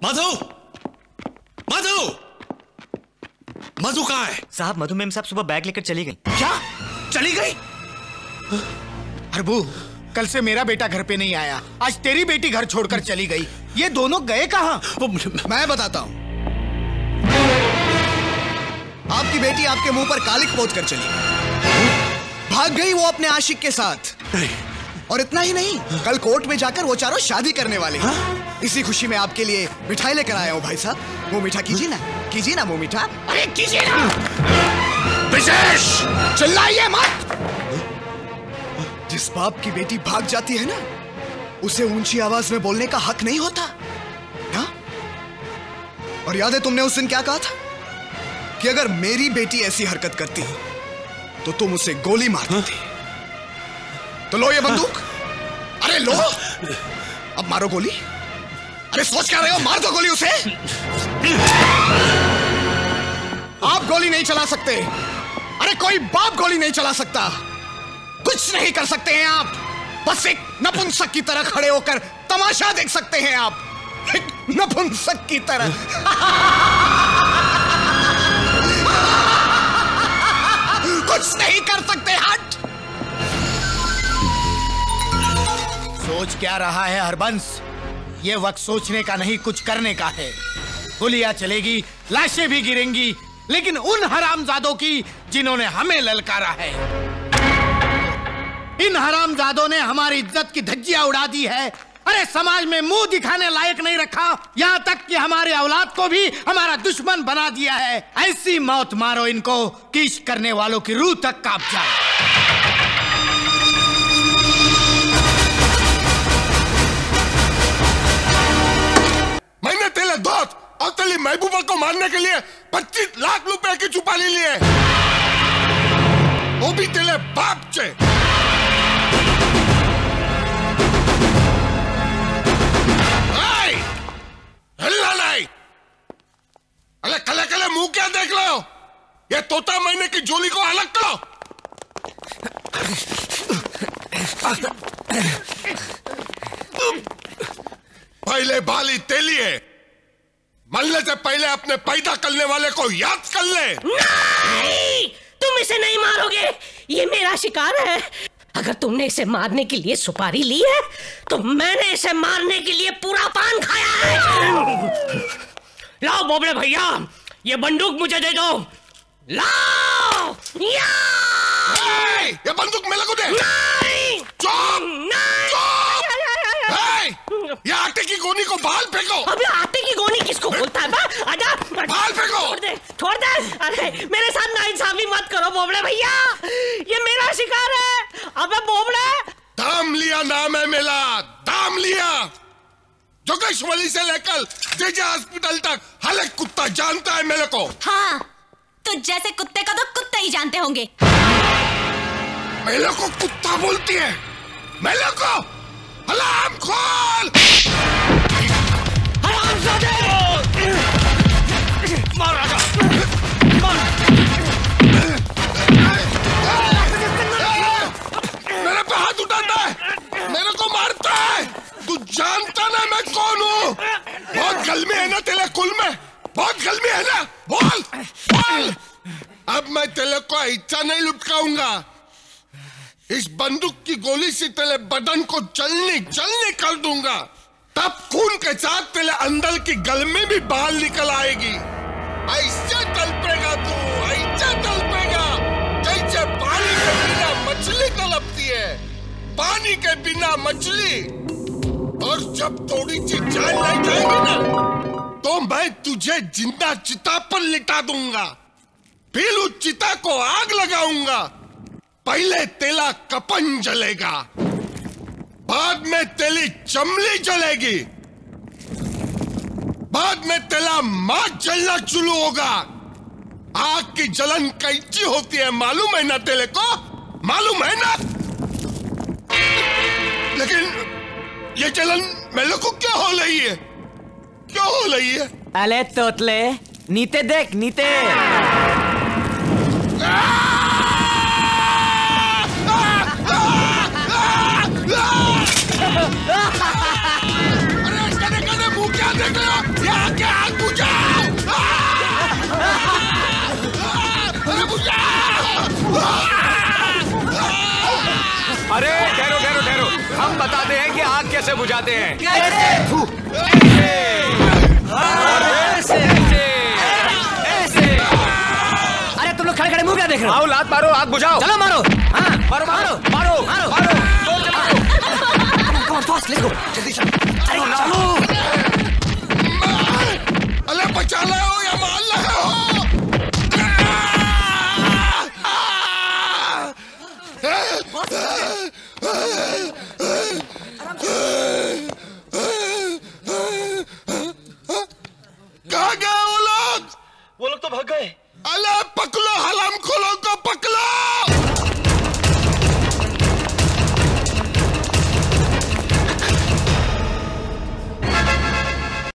मधु, मधु, मधु कहाँ है? साहब मधु मैम साहब सुबह बैग लेकर चली गई। क्या? चली गई? प्रभु, कल से मेरा बेटा घर पे नहीं आया, आज तेरी बेटी घर छोड़कर चली गई। ये दोनों गए कहाँ? मैं बताता हूँ। आपकी बेटी आपके मुंह पर कालिक पोत कर चली गई, भाग गई वो अपने आशिक के साथ। और इतना ही नहीं, कल कोर्ट में जाकर वो चारों शादी करने वाले हैं। इसी खुशी में आपके लिए मिठाई लेकर आया हूँ भाई साहब। मुंह मीठा कीजिए ना, कीजिए ना मुंह मीठा। अरे कीजिए ना। विशेष, चिल्लाइए मत। जिस बाप की बेटी भाग जाती है ना, उसे ऊंची आवाज में बोलने का हक नहीं होता ना? और याद है तुमने उस दिन क्या कहा था कि अगर मेरी बेटी ऐसी हरकत करती तो तुम उसे गोली मार देते। तो लो ये बंदूक। अरे लो, अब मारो गोली। अरे सोच क्या रहे हो, मार दो गोली उसे। आप गोली नहीं चला सकते। अरे कोई बाप गोली नहीं चला सकता। कुछ नहीं कर सकते हैं आप, बस एक नपुंसक की तरह खड़े होकर तमाशा देख सकते हैं आप, एक नपुंसक की तरह। कुछ नहीं कर सकते। हट। सोच क्या रहा है हरबंस? ये वक्त सोचने का नहीं, कुछ करने का है। गोलियां चलेगी, लाशें भी गिरेंगी, लेकिन उन हरामजादों की जिन्होंने हमें ललकारा है। इन हरामजादों ने हमारी इज्जत की धज्जियां उड़ा दी है। अरे समाज में मुंह दिखाने लायक नहीं रखा, यहाँ तक कि हमारे औलाद को भी हमारा दुश्मन बना दिया है। ऐसी मौत मारो इनको कि इश्क करने वालों की रूह तक कांप जाए। मैंने तेरे दोस्त और तेरी महबूबा को मारने के लिए 25 लाख रुपए की चुपाली लिए, वो भी तेरे बाप से। हिलना नहीं। अरे कले कले मुंह क्या देख रहे हो? ये तोता मैंने की जोली को अलग करो। पहले बाली तेली है, मरने से पहले अपने पैदा करने वाले को याद कर ले। नहीं, तुम इसे नहीं मारोगे, ये मेरा शिकार है। अगर तुमने इसे मारने के लिए सुपारी ली है, तो मैंने इसे मारने के लिए पूरा पान खाया है। लाओ बोबड़े भैया, ये बंदूक मुझे दे दो। लाओ। ये बंदूक मेरे को दे। नहीं। चुप। ये आटे की गोनी को बाहर फेंको। अबे आटे की गोनी किसको बोलता है? आजा, बाहर फेंको। छोड़ दे, छोड़ दे। अरे मेरे साथ नाइंसाफी मत करो बोबड़े भैया, ये मेरा शिकार है। अबे बोबड़े, दाम लिया नाम है मेरा, दाम लिया। जोगेश्वरी से लेकर जेजे हॉस्पिटल तक हर एक कुत्ता जानता है मेरे को। हाँ, तो जैसे कुत्ते को तो कुत्ते ही जानते होंगे। मेरे को कुत्ता बोलती है? मेरे को अलार्म खोल। हरामजादे! मार आजा, मार। मेरे पे हाथ उठाता है, मेरे को मारता है। तू जानता ना मैं कौन हूँ? बहुत गर्मी है ना तेरे कुल में, बहुत गर्मी है ना? बोल बोल। अब मैं तेरे को इच्छा नहीं लुटकाऊंगा। इस बंदूक की गोली से तेरे बदन को चलनी चलनी कर दूंगा। तब खून के साथ तेरे अंदर की गल में भी बाल निकल आएगी। ऐसे तड़पेगा तू, ऐसे तड़पेगा जैसे पानी के बिना मछली तड़पती है, पानी के बिना मछली। और जब थोड़ी सी जान लग जाएगी ना, तो मैं तुझे जिंदा चिता पर लिटा दूंगा, फिर उस चिता को आग लगाऊंगा। पहले तेरा कपन जलेगा, बाद में तेरी चमड़ी जलेगी, बाद में तेरा मां जलना शुरू होगा। आग की जलन कैसी होती है मालूम है ना तेरे को? मालूम है ना? लेकिन ये जलन मेरे को क्या हो रही है? क्या हो रही है? अले तोतले, नीचे देख, नीचे। अरे कने कने मुंह क्या देख रहे हो? यहाँ के आग बुझाओ! अरे बुझाओ! अरे ठहरो ठहरो ठहरो, हम बताते हैं कि आग कैसे बुझाते हैं। अरे तुम लोग खड़े खड़े मुंह क्या देख रहे हो? आओ लात मारो, आग बुझाओ। चलो मारो। हाँ मारो मारो मारो मारो मारो। फास्ट लेट्स गो, जल्दी चलो। अरे चलो। अरे बचा लो या मार लो। कहाँ गए वो लोग? वो लोग तो भाग गए। अले पकड़ो हराम